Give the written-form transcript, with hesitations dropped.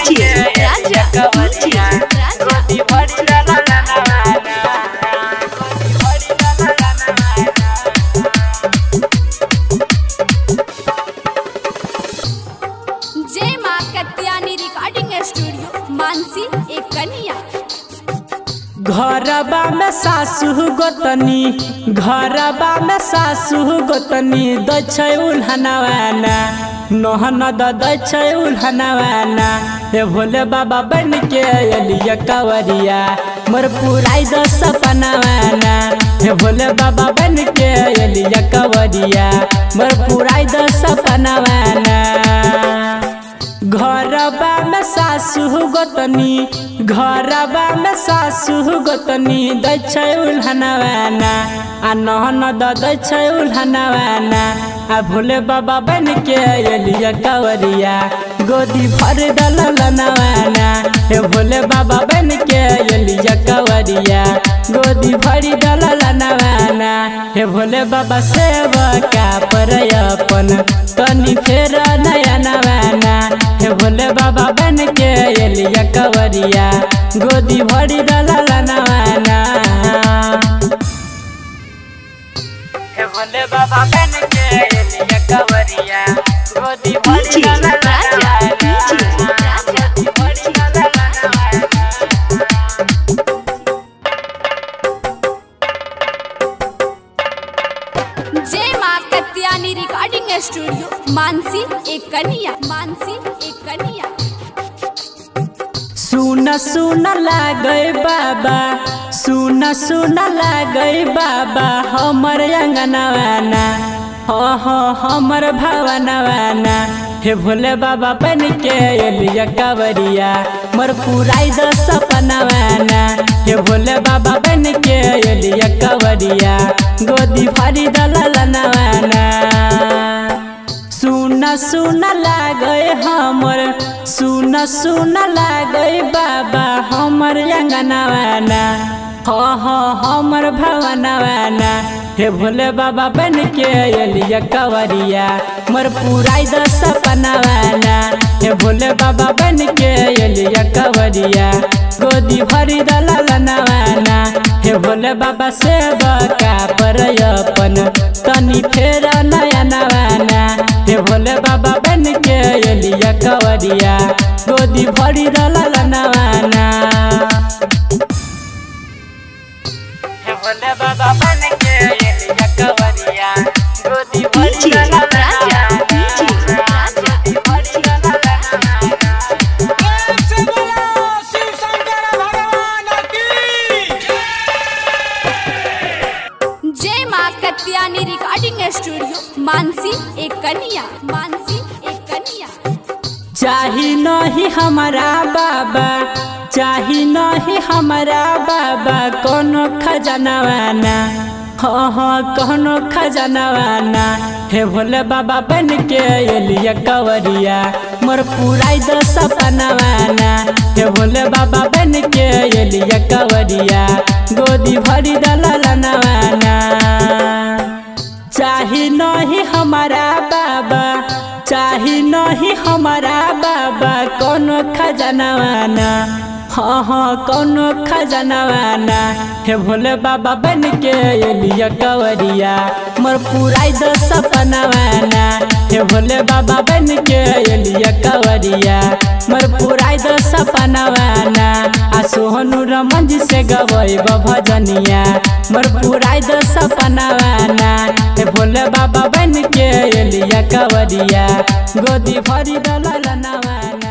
DJ राजा गोदी भरी ला ला ला जय मां कत्यानी रिकॉर्डिंग स्टूडियो मानसी एक कन्या। घरबा में सासु गोतनी घरबा में सासु गोतनी दै उल्हनवाना नहन दै उल्हनवाना हे भोले बाबा बन के एलिया कवरिया मोर पुराई द सपनावाना हे भोले बाबा बन के एलिया कवरिया मोर पुराई द सपनावाना। घरबा में सासु गोतनी घरबा में सासु गोतनी दै उल्हनवाना आ नहन दै उल्हनवाना आ भोले बाबा बन के एलिया कवरिया गोदी भर दलनवाना हे भोले बाबा बन के एलिया कवरिया गोदी भरी दलनवाना हे भोले बाबा सेवका पर अपन तनी फेर नयनवाना हे भोले बाबा बन के एलिया कवरिया गोदी भरी दलनवाना हे भोले बाबा बन के एलिया कवरिया गोदी भरी ला ला जय मां कत्यानी रिकॉर्डिंग स्टूडियो मानसी एक कन्या मानसी एक कन्या। सुन सुन लागे बाबा सुन सुन लागे बाबा हमर अंगनवाना हमर भवनवाना हे भोले बाबा बन के एलिया कवरिया मोर पुराई द सपनावाना हे भोले बाबा बन के एलिया कवरिया गोदी भरी दलनवाना। सुन सुन लागे हमर सुन सुन लागे बाबा हमर अंगनवाना हमर भवनवाना हे भोले बाबा बन के एलिया कवरिया मोर पुराई द सपनावाना हे भोले बाबा बन के एलिया कवरिया गोदी भरी दलनवाना हे भोले बाबा सेवका पर अपन तनी फेर नयनवाना हे भोले बाबा बन के एलिया कवरिया गोदी भरी दलनवाना हे भोले बाबा बन के एलिया कवरिया गोदी भरी ला ला जय मां कत्यानी रिकॉर्डिंग स्टूडियो मानसी एक कन्या मानसी एक कन्या। चाही नहीं हमारा बाबा चाही नहीं हमारा बाबा कोनो खजनवाना कोनो खजनवाना हे भोले बाबा बन के एलिया कवरिया मोर पुराई द सपनावाना हे भोले बाबा बन के एलिया कवरिया गोदी भरी दलनवाना। चाही नहीं हमारा बाबा चाही नहीं हमारा बाबा कोनो खजनवाना कोनो खजनवाना हे भोले बाबा बन के एलिया कवरिया मोर पुराई द सपनावाना हे भोले बाबा बन के एलिया कवरिया मोर पुराई द सपनावाना आ सोहनु रमन जी से गवई भजनिया मोर पुराई द सपनावाना हे भोले बाबा बन के एलिया कवरिया गोदी भरी दलनवाना।